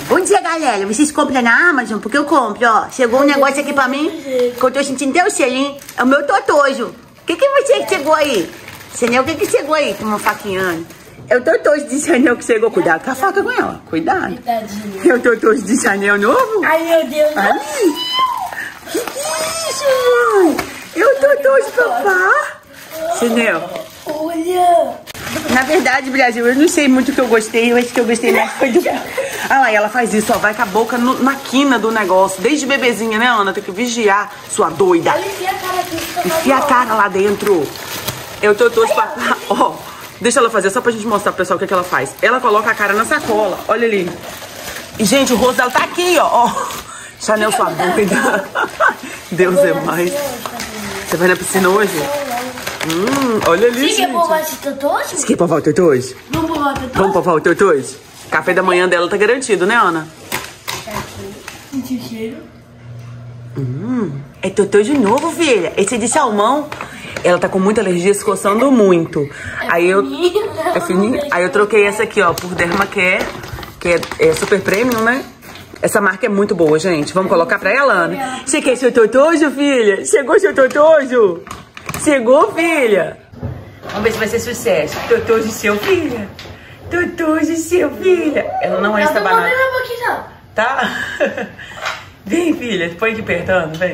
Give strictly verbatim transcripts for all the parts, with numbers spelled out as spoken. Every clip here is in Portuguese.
Bom dia, galera. Vocês compram na Amazon? Porque eu compro, ó. Chegou um negócio aqui pra mim que eu tô sentindo até o cheirinho. É o meu totojo. O que que você chegou aí? Chanel, o que que chegou aí com uma faquinha? É o totojo de Chanel que chegou. Cuidado com a faca com ela. Cuidado. É o totojo de Chanel novo? Ai, meu Deus. Ali. Que que é isso, mãe? É o totojo, papá. Chanel. Olha. Na verdade, Brasil, eu não sei muito o que eu gostei. Eu acho que eu gostei mais foi do... Ah lá, ela faz isso, ó. Vai com a boca no, na quina do negócio. Desde bebezinha, né, Ana? Tem que vigiar, sua doida. Ela enfia a cara aqui. Enfia a cara lá dentro. Eu tô torço pra... Ó, deixa ela fazer, só pra gente mostrar pro pessoal o que, é que ela faz. Ela coloca a cara na sacola. Olha ali. E, gente, o rosto dela tá aqui, ó. ó. Chanel, sua doida. Deus é mais. Você vai na piscina hoje? Hum, olha ali, Você quer provar esse totojo? Você quer provar o totojo? Vamos provar o totojo? Vamos provar o totojo? Café da manhã dela tá garantido, né, Ana? Senti o cheiro. Hum, é totojo novo, filha. Esse é de salmão. Ela tá com muita alergia, se coçando muito. Aí eu... É fininho? Aí eu troquei essa aqui, ó, por Dermacare, que é, é super premium, né? Essa marca é muito boa, gente. Vamos colocar pra ela, Ana? Você quer seu totojo, filha? Chegou seu totojo? Chegou, filha? Vamos ver se vai ser sucesso. Totojo seu, filha? Totojo seu, filha? Ela não é essa banana. Tá? Vem, filha. Põe aqui apertando, vem.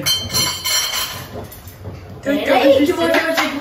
Totojo seu.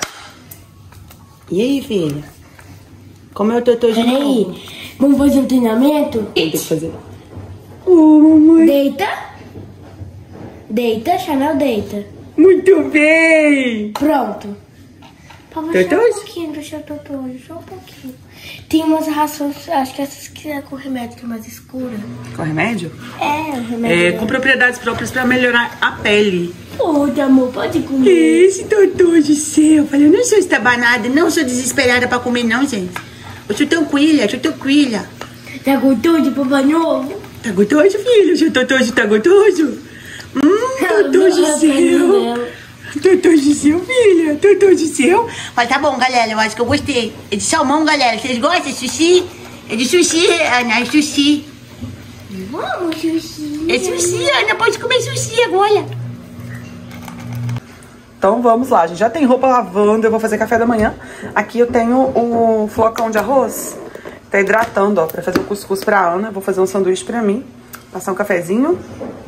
E aí, filha? Como é o totojo? Peraí. Vamos fazer um treinamento? Tem que fazer. Oh, mamãe. Deita. Deita, Chanel, deita. Muito bem! Pronto. Papai, só um Totojo? pouquinho do seu totojo, só um pouquinho. Tem umas rações, acho que essas que é com remédio, que é mais escura. Com remédio? É, o remédio. É, com propriedades próprias pra melhorar a pele. Oi, amor, pode comer. Esse totojo seu. Eu falei, eu não sou estabanada, não sou desesperada pra comer, não, gente. Eu sou tranquila, eu sou tranquila. Tá gostou de papai novo? Tá gostoso, filho? O seu totojo tá gostoso? Hum, totojo seu. Totojo seu, filha. Totojo seu. Mas tá bom, galera, eu acho que eu gostei. É de salmão, galera. Vocês gostam? É sushi? É de sushi, Ana, é sushi. Vamos, sushi. É sushi, Ana, pode comer sushi agora. Então vamos lá, a gente já tem roupa lavando, eu vou fazer café da manhã. Aqui eu tenho o flocão de arroz, tá hidratando, ó, pra fazer o cuscuz pra Ana. Vou fazer um sanduíche pra mim, passar um cafezinho.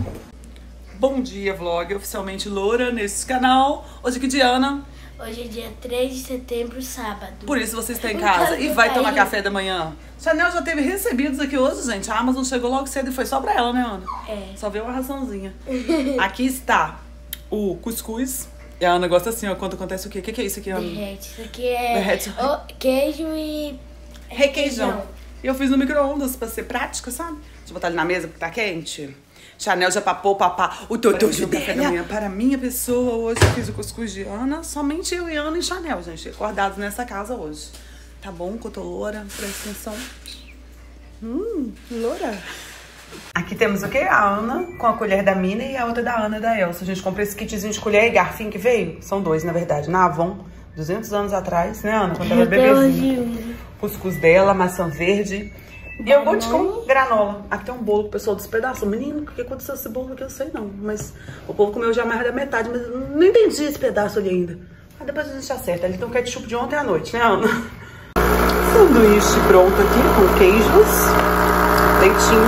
Bom dia, vlog, oficialmente loura nesse canal. Hoje é que dia, Ana? Hoje é dia três de setembro, sábado. Por isso você está em casa e vai tomar café da manhã. Chanel já teve recebidos aqui hoje, gente. A Amazon chegou logo cedo e foi só pra ela, né, Ana? É. Só veio uma raçãozinha. Aqui está o cuscuz. E a Ana gosta assim, ó, quando acontece o quê? O que, que é isso aqui, Ana? Derrete. Isso aqui é Derrete. o queijo e... Requeijão. E eu fiz no micro-ondas pra ser prática, sabe? Deixa eu botar ali na mesa porque tá quente. Chanel já papou papá o totojo dela. Café da manhã para minha pessoa. Hoje eu fiz o cuscuz de Ana. Somente eu e Ana e Chanel, gente. Acordados nessa casa hoje. Tá bom, que eu tô loura. Presta atenção. Hum, loura. Aqui temos o quê? A Ana com a colher da Mina e a outra da Ana e da Elsa. A gente comprou esse kitzinho de colher e garfinho que veio. São dois, na verdade. Na Avon, duzentos anos atrás, né, Ana? Quando ela era bebezinha. Cuscuz dela, maçã verde. E eu vou te com granola. Aqui tem um bolo que o pessoal despedaçou. Menino, o que aconteceu com esse bolo aqui? Eu sei não. Mas o povo comeu já mais da metade, mas eu não entendi esse pedaço ali ainda. Mas depois a gente acerta. Ali tem um ketchup de ontem à noite, né, Ana? Sanduíche pronto aqui, com queijos. Leitinho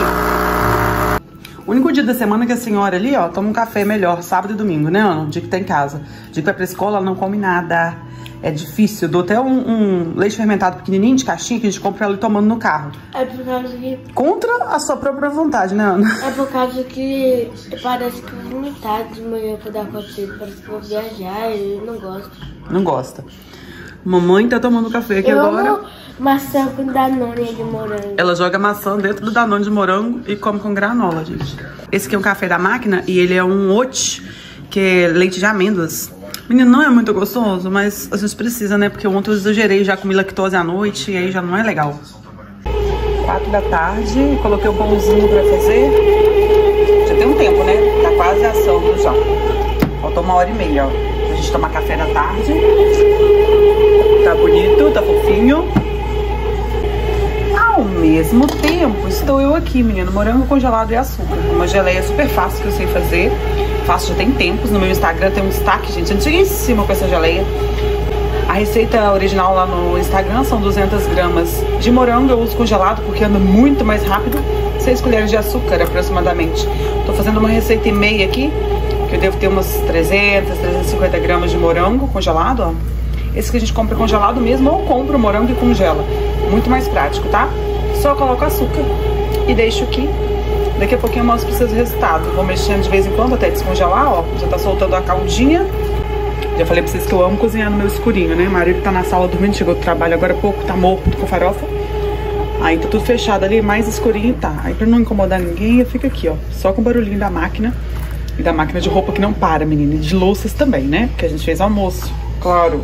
aqui. O único dia da semana que a senhora ali, ó, toma um café melhor, sábado e domingo, né, Ana? O dia que tá em casa. O dia que vai pra escola, ela não come nada. É difícil. Eu dou até um, um leite fermentado pequenininho de caixinha que a gente compra ela tomando no carro. É por causa que... Contra a sua própria vontade, né, Ana? É por causa que parece que eu vou vomitar de manhã pra dar conta dele. Parece que eu vou viajar e eu não gosto. Não gosta. Mamãe tá tomando café aqui eu agora. Amo maçã com danone de morango. Ela joga maçã dentro do danone de morango e come com granola, gente. Esse aqui é um café da máquina e ele é um oat, que é leite de amêndoas. Menino, não é muito gostoso, mas a gente precisa, né? Porque ontem eu exagerei, já comi lactose à noite e aí já não é legal. Quatro da tarde, coloquei o pãozinho pra fazer. Já tem um tempo, né? Tá quase assando já. Faltou uma hora e meia, ó. Pra gente tomar café da tarde. Tá bonito, tá fofinho. Aumenta. mesmo tempo, estou eu aqui, menino, morango congelado e açúcar. Uma geleia super fácil que eu sei fazer. Faço já tem tempos. No meu Instagram tem um destaque, gente, antiguíssimo com essa geleia. A receita original lá no Instagram são duzentas gramas de morango. Eu uso congelado porque anda muito mais rápido. seis colheres de açúcar, aproximadamente. Tô fazendo uma receita e meia aqui, que eu devo ter umas trezentas, trezentas e cinquenta gramas de morango congelado, ó. Esse que a gente compra congelado mesmo, ou compra o morango e congela. Muito mais prático, tá? Só coloco açúcar e deixo aqui. Daqui a pouquinho eu mostro pra vocês o resultado. Vou mexendo de vez em quando até descongelar, ó. Já tá soltando a caldinha. Já falei pra vocês que eu amo cozinhar no meu escurinho, né? O marido tá na sala dormindo, chegou do trabalho agora há pouco, tá morto com farofa. Aí tá tudo fechado ali, mais escurinho tá. Aí pra não incomodar ninguém, eu fico aqui, ó. Só com o barulhinho da máquina. E da máquina de roupa que não para, menina. E de louças também, né? Porque a gente fez almoço, claro.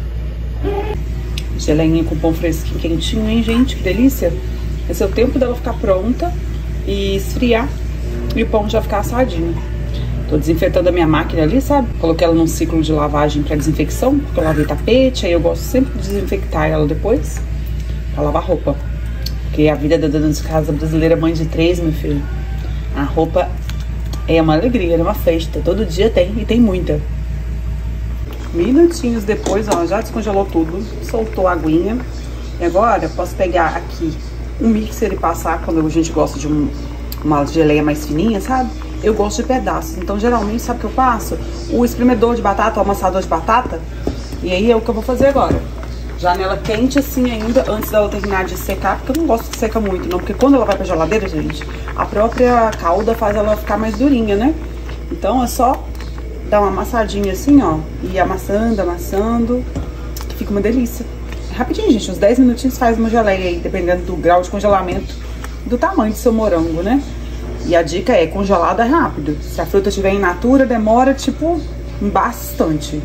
Geleinha com pão fresquinho, quentinho, hein, gente? Que delícia. Esse é o tempo dela ficar pronta e esfriar. E o pão já ficar assadinho. Tô desinfetando a minha máquina ali, sabe? Coloquei ela num ciclo de lavagem pra desinfecção. Porque eu lavei tapete, aí eu gosto sempre de desinfectar ela depois. Pra lavar roupa. Porque a vida da dona de casa brasileira, mãe de três, meu filho. A roupa é uma alegria, é uma festa. Todo dia tem, e tem muita. Minutinhos depois, ó, já descongelou tudo. Soltou a aguinha. E agora, posso pegar aqui um mixer e passar, quando a gente gosta de um, uma geleia mais fininha, sabe? Eu gosto de pedaços. Então, geralmente, sabe o que eu faço? O espremedor de batata, o amassador de batata. E aí é o que eu vou fazer agora. Janela quente assim ainda, antes dela terminar de secar, porque eu não gosto que seca muito, não. Porque quando ela vai pra geladeira, gente, a própria calda faz ela ficar mais durinha, né? Então é só dar uma amassadinha assim, ó, e amassando, amassando, que fica uma delícia. É rapidinho, gente, uns dez minutinhos faz uma geleia aí, dependendo do grau de congelamento, do tamanho do seu morango, né? E a dica é, congelada é rápido. Se a fruta estiver in natura, demora, tipo, bastante.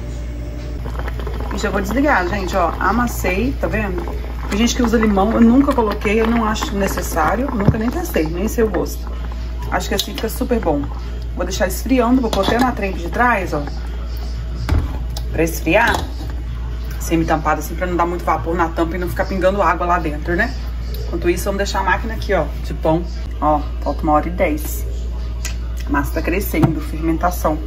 Já vou desligar, gente, ó, amassei, tá vendo? Tem gente que usa limão, eu nunca coloquei, eu não acho necessário, nunca nem testei, nem sei o gosto. Acho que assim fica super bom. Vou deixar esfriando, vou pôr até na trempe de trás, ó, pra esfriar, semi-tampada assim, pra não dar muito vapor na tampa e não ficar pingando água lá dentro, né? Enquanto isso, vamos deixar a máquina aqui, ó, de pão, ó, falta uma hora e dez. A massa tá crescendo, fermentação.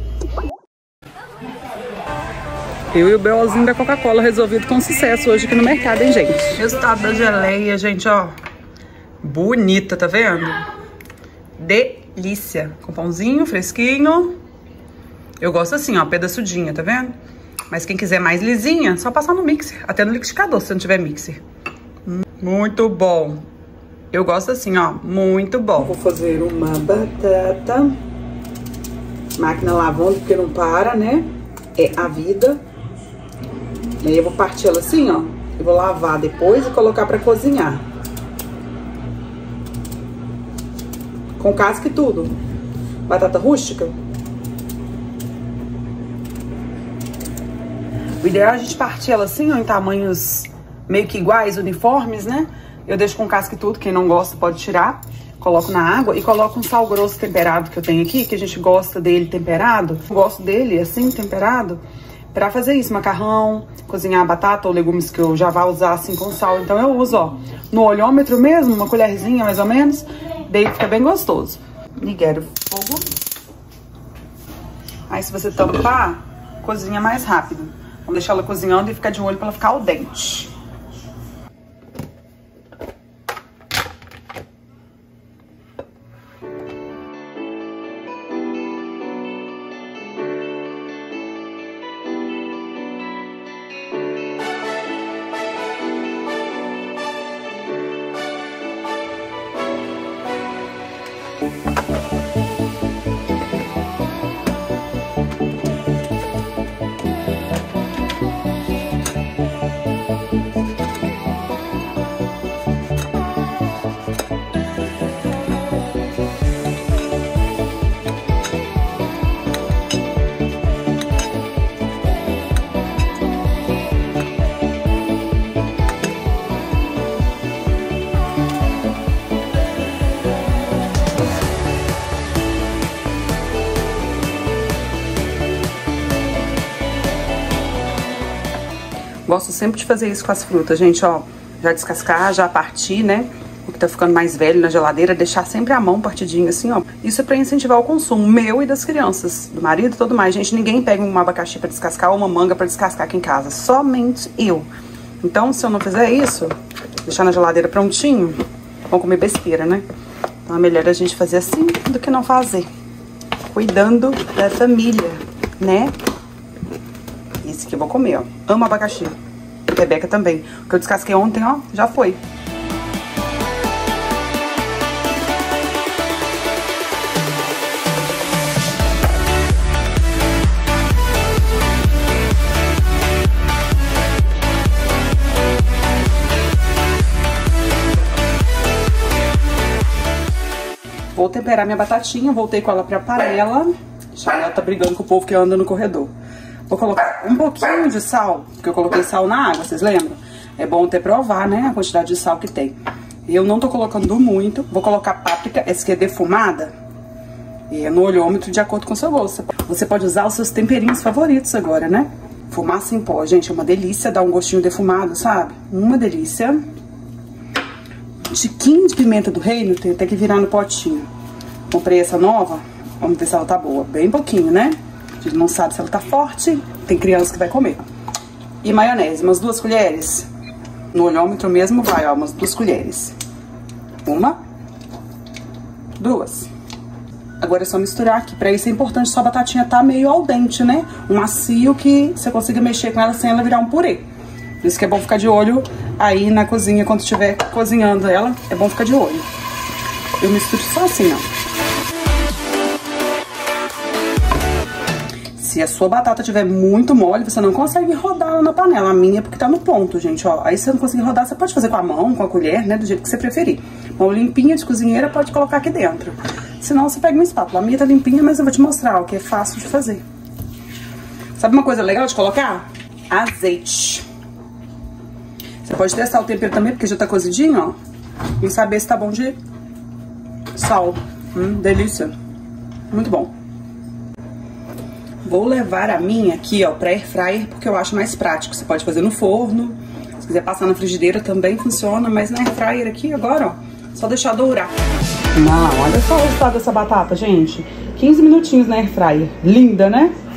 Eu e o B Ozinho da Coca-Cola resolvido com sucesso hoje aqui no mercado, hein, gente? Resultado da geleia, gente, ó. Bonita, tá vendo? Delícia. Com pãozinho fresquinho. Eu gosto assim, ó, pedaçudinha, tá vendo? Mas quem quiser mais lisinha, só passar no mixer. Até no liquidificador, se não tiver mixer. Muito bom. Eu gosto assim, ó. Muito bom. Vou fazer uma batata. Máquina lavando, porque não para, né? É a vida. E aí eu vou partir ela assim, ó. Eu vou lavar depois e colocar pra cozinhar. Com casca e tudo. Batata rústica. O ideal é a gente partir ela assim, ó, em tamanhos meio que iguais, uniformes, né? Eu deixo com casca e tudo, quem não gosta pode tirar. Coloco na água e coloco um sal grosso temperado que eu tenho aqui, que a gente gosta dele temperado. Eu gosto dele assim, temperado, pra fazer isso, macarrão, cozinhar batata ou legumes que eu já vá usar assim com sal. Então eu uso, ó, no olhômetro mesmo, uma colherzinha mais ou menos, daí fica bem gostoso. Liguei o fogo. Aí se você tampar, cozinha mais rápido. Vamos deixar ela cozinhando e ficar de olho pra ela ficar al dente. Gosto sempre de fazer isso com as frutas, gente, ó. já descascar, já partir, né? O que tá ficando mais velho na geladeira, deixar sempre a mão partidinha assim, ó. Isso é pra incentivar o consumo meu e das crianças, do marido e tudo mais. Gente, ninguém pega um abacaxi pra descascar ou uma manga pra descascar aqui em casa. Somente eu. Então, se eu não fizer isso, deixar na geladeira prontinho, vão comer besteira, né? Então é melhor a gente fazer assim do que não fazer. Cuidando da família, né? Esse aqui eu vou comer, ó. Amo abacaxi. Rebeca também. O que eu descasquei ontem, ó, já foi. Vou temperar minha batatinha, voltei com ela pra panela. Já ela tá brigando com o povo que anda no corredor. Vou colocar um pouquinho de sal, porque eu coloquei sal na água, vocês lembram? É bom até provar, né, a quantidade de sal que tem. Eu não tô colocando muito. Vou colocar páprica, essa aqui é defumada, é no olhômetro de acordo com o seu gosto. Você pode usar os seus temperinhos favoritos agora, né? Fumaça em pó, gente, é uma delícia, dá um gostinho defumado, sabe? Uma delícia. Tiquinho de pimenta do reino, tem até que virar no potinho. Comprei essa nova, vamos ver se ela tá boa. Bem pouquinho, né? A gente não sabe se ela tá forte, tem criança que vai comer. E maionese, umas duas colheres. No olhômetro mesmo vai, ó, umas duas colheres. Uma, duas. Agora é só misturar aqui. Pra isso é importante sua batatinha tá meio al dente, né? Um macio que você consiga mexer com ela sem ela virar um purê. Por isso que é bom ficar de olho aí na cozinha, quando estiver cozinhando ela, é bom ficar de olho. Eu misturo só assim, ó. Se a sua batata estiver muito mole, você não consegue rodar ela na panela. A minha é porque tá no ponto, gente, ó. Aí se você não conseguir rodar, você pode fazer com a mão, com a colher, né, do jeito que você preferir. Mão limpinha de cozinheira, pode colocar aqui dentro. Senão você pega uma espátula. A minha tá limpinha, mas eu vou te mostrar, ó, que é fácil de fazer. Sabe uma coisa legal de colocar? Azeite. Você pode testar o tempero também, porque já tá cozidinho, ó. E saber se tá bom de sal. Hum, delícia. Muito bom. Vou levar a minha aqui, ó, pra air fryer, porque eu acho mais prático. Você pode fazer no forno. Se quiser passar na frigideira também funciona. Mas na air fryer aqui agora, ó, só deixar dourar. Não, olha só o resultado dessa batata, gente. quinze minutinhos na air fryer. Linda, né?